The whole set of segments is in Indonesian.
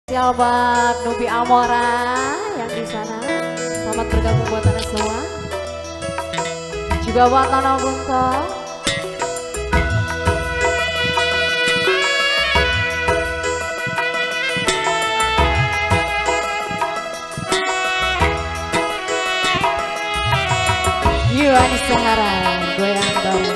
Spesial buat Nubi Amora yang di sana. Selamat bergabung buat anda semua. Juga buat Nono Bunto. Yuani Sahara, goyang bareng.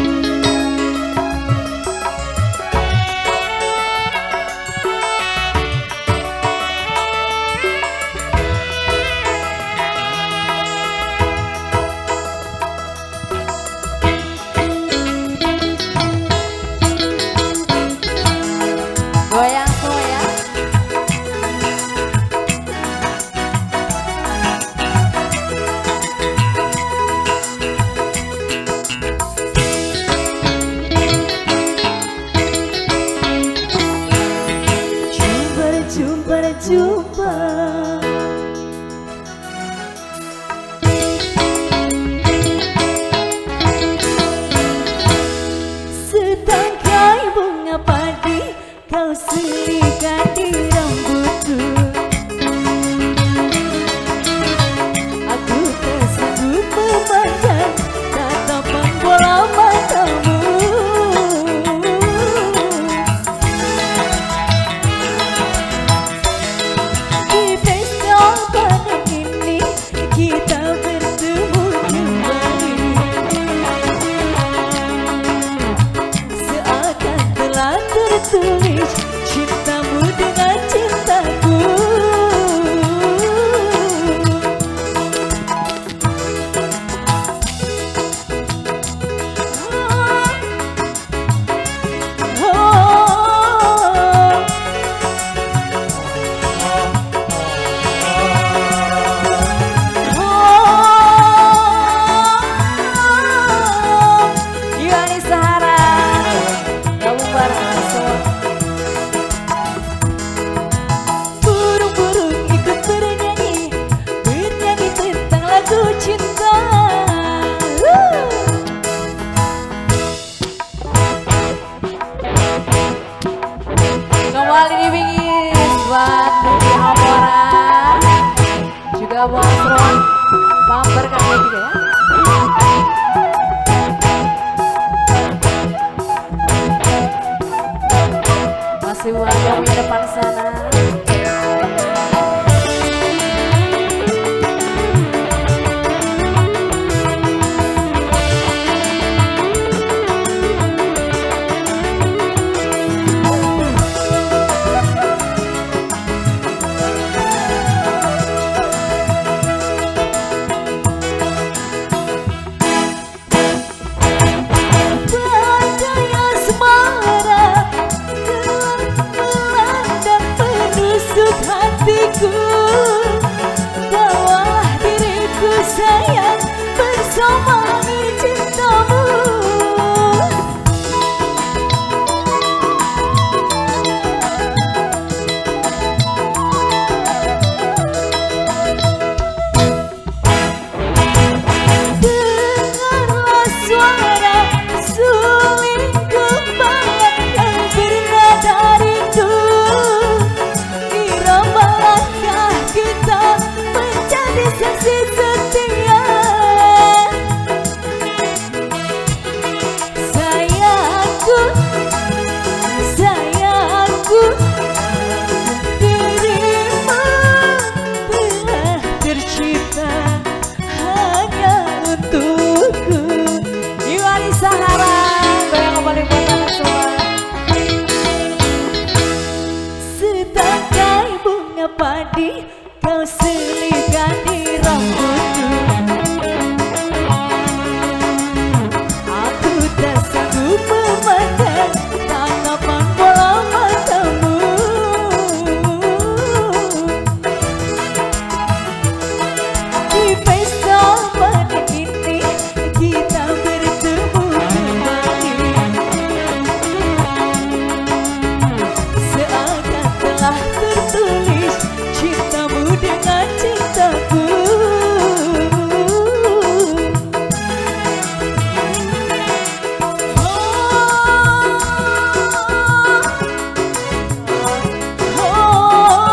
Goyang semua ya. Jumpa setangkai bunga padi kau selipkan di rambutku. Aku tersebut memandang tatapan bola matamu. Tulis cintamu dengan cintaku. Yuani Sahara, gabung bareng. Burung-burung ikut bernyanyi tentang lagu cinta. Kembali di Bingis buat Nubi Amora, juga buat Ron bumper kalian juga ya. Masih buat yang di depan sana. Bawalah diriku sayang bersama cintamu. Dengarlah suara suling kembang yang bernada rindu. Kita menjadi saksi setia. Sayangku, sayangku, dirimu telah tercipta hanya untukku. Yuani Sahara, goyang kembali buat anda semua. Setangkai bunga padi kau selipkan di rambutku. Aku tak sanggup memandang tatapan bola matamu. Di pesta pada ini kita bertemu kembali. Seakan telah tertulis cintamu dengan cintaku. Oh, oh, oh.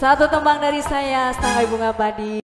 Satu tembang dari saya, Setangkai Bunga Padi.